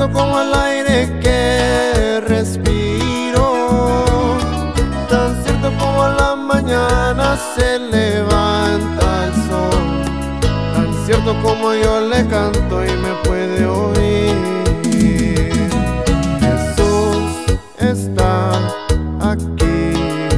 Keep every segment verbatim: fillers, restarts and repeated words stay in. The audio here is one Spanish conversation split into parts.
cierto como el aire que respiro, tan cierto como la mañana se levanta el sol, tan cierto como yo le canto y me puede oír. Jesús está aquí,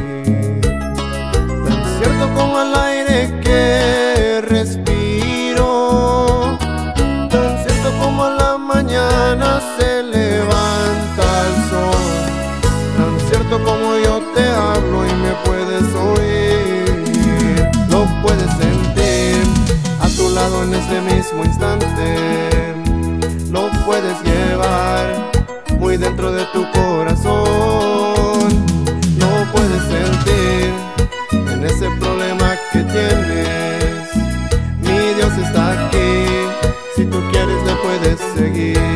tan cierto como el aire que respiro, tan cierto como la mañana se levanta el sol, tan cierto como yo te hablo y me puedes oír. Lo puedes sentir a tu lado en este mismo instante, lo puedes llevar muy dentro de tu corazón, lo puedes sentir en ese problema que tienes. Mi Dios está aquí, si tú quieres le puedes seguir.